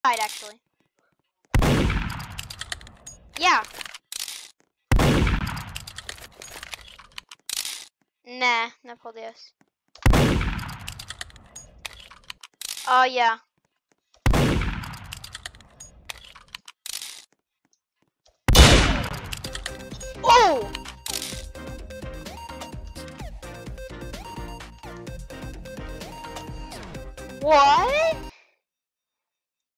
Actually. Yeah. Nah, no por Dios. Oh, yeah. Oh! What?